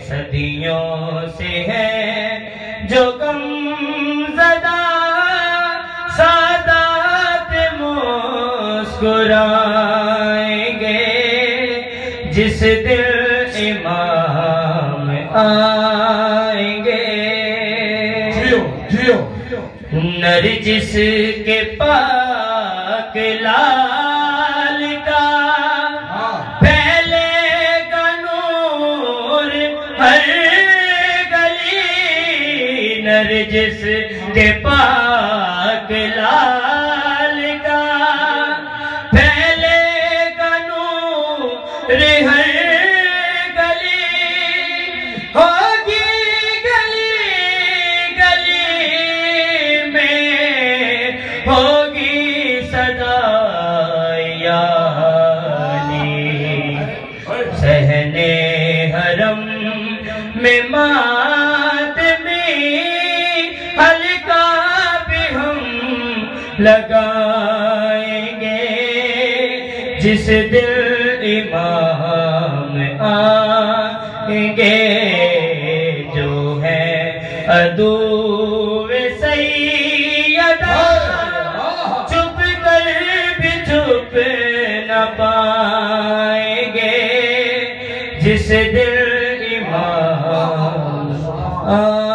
صدیوں سے ہے جو غم زدہ سادات مسکرائیں گے جس دل امام آئیں گے نرجس کے پاک لال کا پھیلے گا نور ہر گلی نرجس کے پاک لال کا پھیلے گا نور ہر گلی ہوگی گلی گلی میں ہوگی صدا یاری صحن حرم میں ماتمی حلقہ بھی ہم لگائیں گے جس دل امام آئیں گے جو ہے عدو سیدہ چھپ کر بھی چھپ نہ پائیں گے جس دل امام